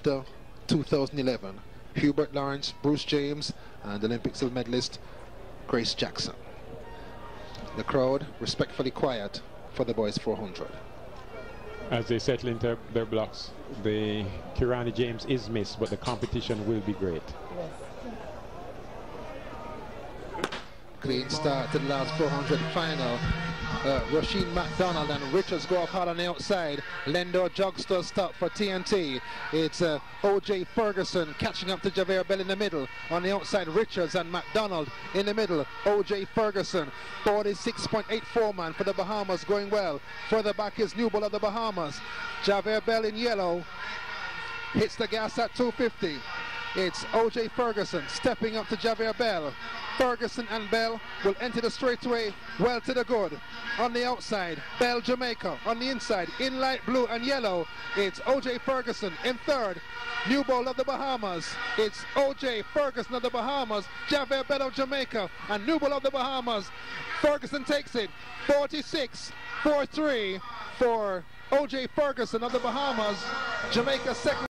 after 2011. Hubert Lawrence, Bruce James, and Olympic silver medalist Grace Jackson. The crowd respectfully quiet for the boys 400. As they settle into their blocks, the Kirani James is missed, but the competition will be great. Clean start to the last 400 final. Rasheen McDonald and Richards go up hard on the outside. Lendor Jugster stop for TNT. It's O.J. Ferguson catching up to Javert Bell in the middle. On the outside, Richards and McDonald in the middle. O.J. Ferguson, 46.84 man for the Bahamas, going well. Further back is New Bull of the Bahamas. Javert Bell in yellow hits the gas at 250. It's O.J. Ferguson stepping up to Javert Bell. Ferguson and Bell will enter the straightaway well to the good. On the outside, Bell Jamaica. On the inside, in light blue and yellow, it's O.J. Ferguson in third. New Bull of the Bahamas. It's O.J. Ferguson of the Bahamas, Javert Bell of Jamaica, and New Bull of the Bahamas. Ferguson takes it 46-43 for O.J. Ferguson of the Bahamas. Jamaica second.